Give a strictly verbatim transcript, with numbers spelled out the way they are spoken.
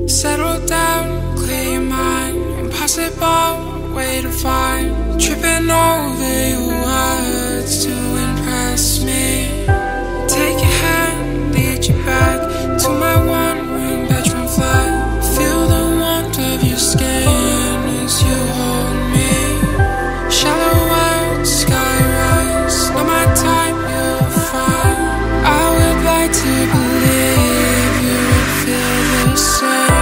Settle down, clear your mind. Impossible way to find. Tripping over your words to impress me. Take your hand, lead you back to my one-room bedroom flat. Feel the warmth of your skin as you hold me. Shallow words, sky rise. Not my type, you'll find. I would like to believe you would feel the same.